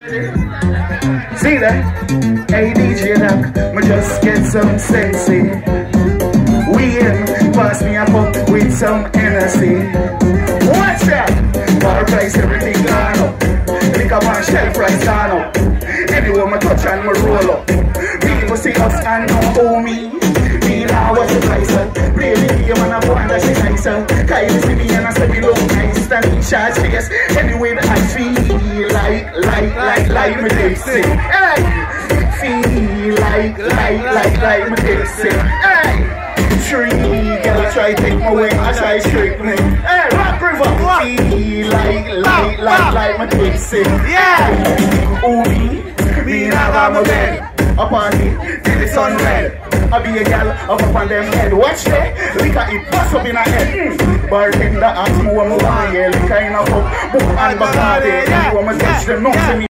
See that? Hey DJ Doc, me just get some sensey. We in, pass me a cup with some energy. Watch that! Bar price, everything gone up. Liquor one shell price gone up. Anywhere me touch and me roll up. People see us and don't owe me. Me now what's the price? Play the game and I wonder she nicer. Kylie see me and I say me look nice. Standing charge face. Anyway I feel like me tipsy. Hey! Feel like me tipsy. Hey! Tree, girl try take my way, I try trick me. Hey, Rock River! Feel like me tipsy. Yeah! Ooh, me now got my bed. Up on me, till the sun red. I be a gal up on them head. Watch that, liquor it bust up in a head. Bartender ask me what me want, yeah, liquor in a cup. Book and Bacardi, when me touch them, nothing.